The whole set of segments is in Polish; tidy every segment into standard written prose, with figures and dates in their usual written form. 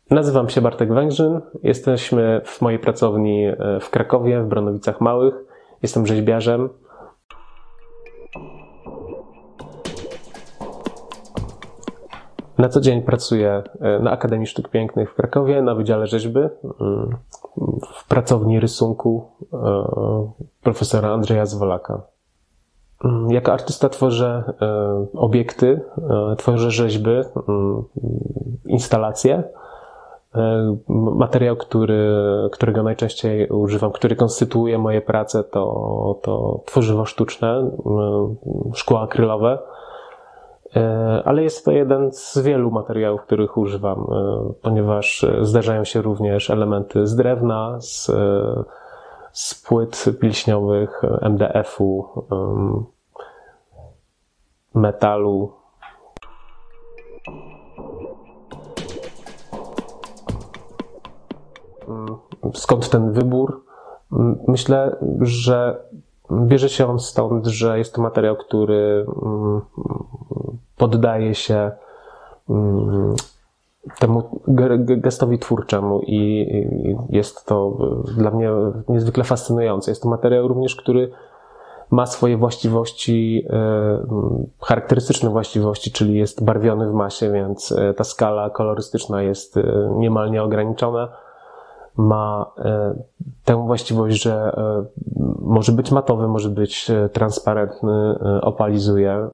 Nazywam się Bartek Węgrzyn. Jesteśmy w mojej pracowni w Krakowie, w Bronowicach Małych. Jestem rzeźbiarzem. Na co dzień pracuję na Akademii Sztuk Pięknych w Krakowie, na Wydziale Rzeźby, w pracowni rysunku profesora Andrzeja Zwolaka. Jako artysta tworzę obiekty, tworzę rzeźby, instalacje. Materiał, którego najczęściej używam, który konstytuuje moje prace, to tworzywo sztuczne, szkła akrylowe, ale jest to jeden z wielu materiałów, których używam, ponieważ zdarzają się również elementy z drewna, z płyt pilśniowych, MDF-u, metalu. Skąd ten wybór? Myślę, że bierze się on stąd, że jest to materiał, który poddaje się temu gestowi twórczemu i jest to dla mnie niezwykle fascynujące. Jest to materiał również, który ma swoje właściwości, charakterystyczne właściwości, czyli jest barwiony w masie, więc ta skala kolorystyczna jest niemal nieograniczona. Ma tę właściwość, że może być matowy, może być transparentny, opalizuje.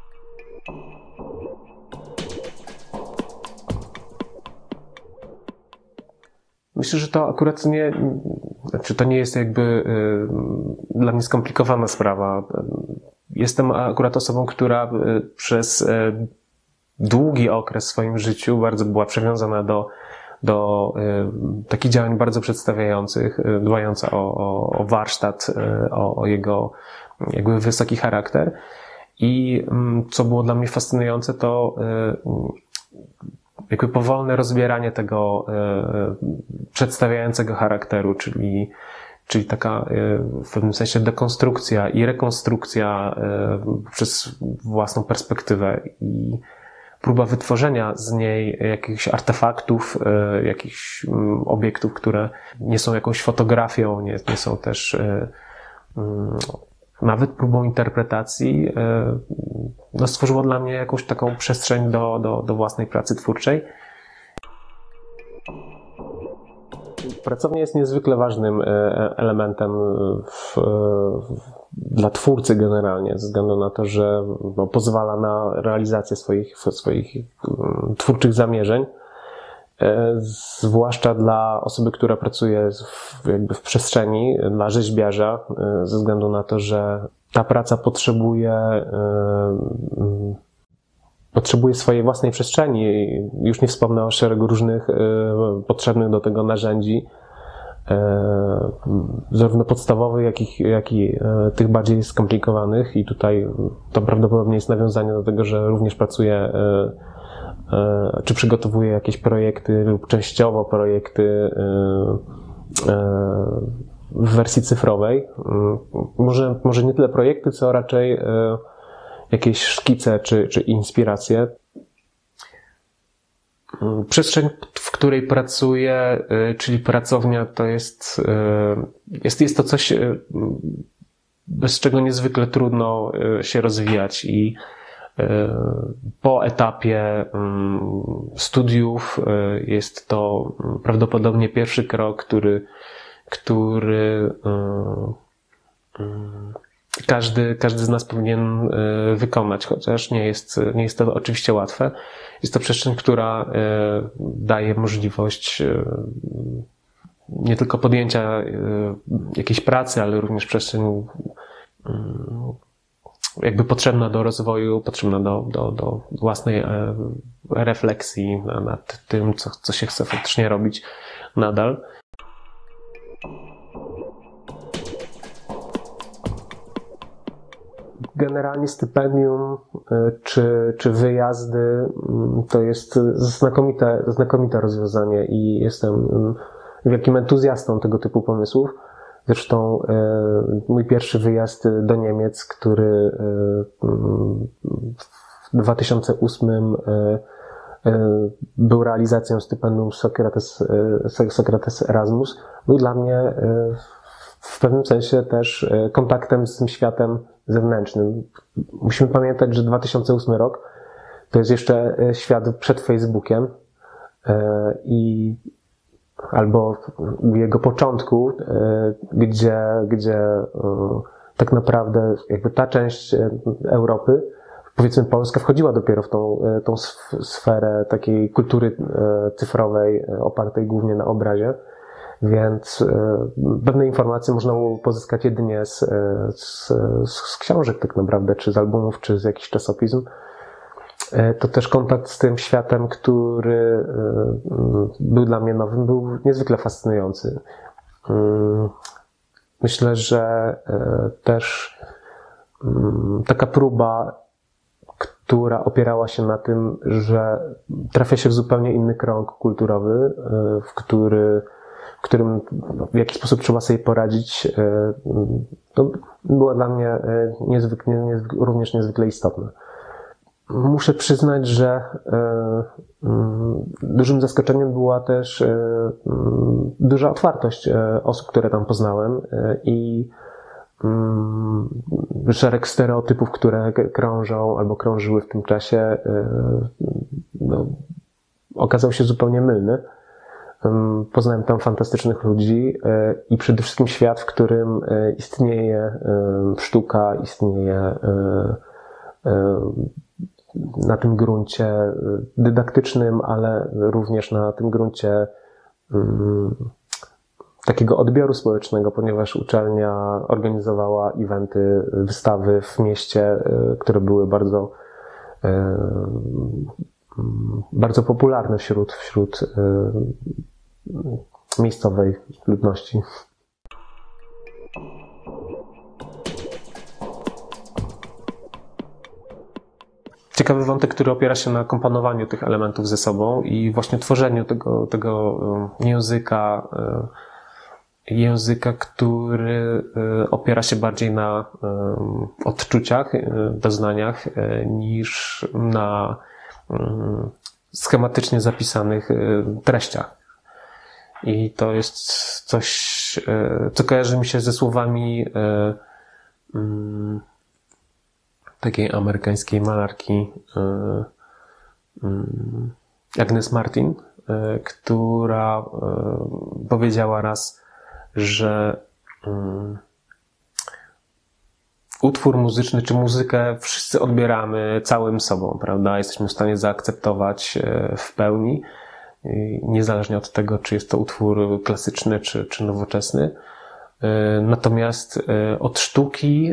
Myślę, że to akurat to nie jest jakby dla mnie skomplikowana sprawa. Jestem akurat osobą, która przez długi okres w swoim życiu bardzo była przywiązana do takich działań bardzo przedstawiających, dbająca o warsztat, o jego jakby wysoki charakter. I co było dla mnie fascynujące, to jakby powolne rozbieranie tego przedstawiającego charakteru, czyli taka w pewnym sensie dekonstrukcja i rekonstrukcja przez własną perspektywę i próba wytworzenia z niej jakichś artefaktów, jakichś obiektów, które nie są jakąś fotografią, nie są też nawet próbą interpretacji, stworzyło dla mnie jakąś taką przestrzeń do własnej pracy twórczej. Pracownia jest niezwykle ważnym elementem dla twórcy generalnie, ze względu na to, że pozwala na realizację swoich twórczych zamierzeń, zwłaszcza dla osoby, która pracuje jakby w przestrzeni, dla rzeźbiarza, ze względu na to, że ta praca potrzebuje swojej własnej przestrzeni. Już nie wspomnę o szeregu różnych potrzebnych do tego narzędzi, zarówno podstawowych, jak i tych bardziej skomplikowanych. I tutaj to prawdopodobnie jest nawiązanie do tego, że również pracuję, czy przygotowuję jakieś projekty lub częściowo projekty w wersji cyfrowej. Może nie tyle projekty, co raczej jakieś szkice czy inspiracje. Przestrzeń, w której pracuję, czyli pracownia, to jest to coś, bez czego niezwykle trudno się rozwijać i po etapie studiów jest to prawdopodobnie pierwszy krok, który każdy z nas powinien wykonać, chociaż nie jest to oczywiście łatwe. Jest to przestrzeń, która daje możliwość nie tylko podjęcia jakiejś pracy, ale również przestrzeń jakby potrzebna do rozwoju, potrzebna do własnej refleksji nad tym, co się chce faktycznie robić nadal. Generalnie stypendium czy wyjazdy to jest znakomite rozwiązanie i jestem wielkim entuzjastą tego typu pomysłów. Zresztą mój pierwszy wyjazd do Niemiec, który w 2008 był realizacją stypendium Sokrates Erasmus, był dla mnie w pewnym sensie też kontaktem z tym światem zewnętrznym. Musimy pamiętać, że 2008 rok to jest jeszcze świat przed Facebookiem albo u jego początku, gdzie tak naprawdę jakby ta część Europy, powiedzmy Polska, wchodziła dopiero w tą sferę takiej kultury cyfrowej, opartej głównie na obrazie, więc pewne informacje można było pozyskać jedynie z książek tak naprawdę, czy z albumów, czy z jakichś czasopism. To też kontakt z tym światem, który był dla mnie nowym, był niezwykle fascynujący. Myślę, że też taka próba, która opierała się na tym, że trafia się w zupełnie inny krąg kulturowy, w którym w jakiś sposób trzeba sobie poradzić, to było dla mnie również niezwykle istotne. Muszę przyznać, że dużym zaskoczeniem była też duża otwartość osób, które tam poznałem i szereg stereotypów, które krążą albo krążyły w tym czasie, okazał się zupełnie mylny. Poznałem tam fantastycznych ludzi i przede wszystkim świat, w którym istnieje sztuka, istnieje na tym gruncie dydaktycznym, ale również na tym gruncie takiego odbioru społecznego, ponieważ uczelnia organizowała eventy, wystawy w mieście, które były bardzo popularne wśród miejscowej ludności. Ciekawy wątek, który opiera się na komponowaniu tych elementów ze sobą i właśnie tworzeniu tego języka, który opiera się bardziej na odczuciach, doznaniach, niż na schematycznie zapisanych treściach. I to jest coś, co kojarzy mi się ze słowami takiej amerykańskiej malarki Agnes Martin, która powiedziała raz, że utwór muzyczny czy muzykę wszyscy odbieramy całym sobą, prawda? Jesteśmy w stanie zaakceptować w pełni, niezależnie od tego, czy jest to utwór klasyczny czy nowoczesny. Natomiast od sztuki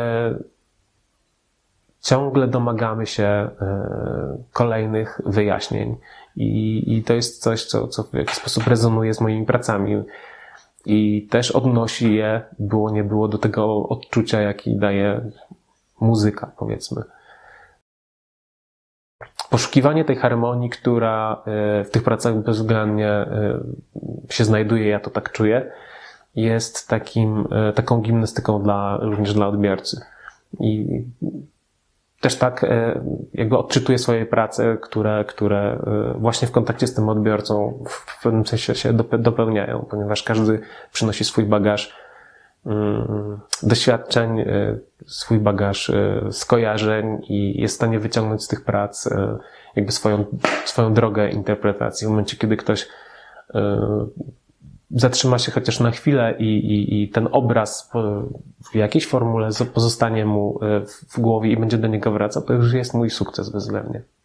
ciągle domagamy się kolejnych wyjaśnień i to jest coś, co w jakiś sposób rezonuje z moimi pracami i też odnosi je, było nie było, do tego odczucia, jaki daje muzyka, powiedzmy. Poszukiwanie tej harmonii, która w tych pracach bezwzględnie się znajduje, ja to tak czuję, jest taką gimnastyką również dla odbiorcy. I też tak jakby odczytuję swoje prace, które właśnie w kontakcie z tym odbiorcą w pewnym sensie się dopełniają, ponieważ każdy przynosi swój bagaż doświadczeń, swój bagaż skojarzeń i jest w stanie wyciągnąć z tych prac jakby swoją drogę interpretacji. W momencie, kiedy ktoś zatrzyma się chociaż na chwilę i ten obraz w jakiejś formule pozostanie mu w głowie i będzie do niego wracał, to już jest mój sukces bezwzględnie.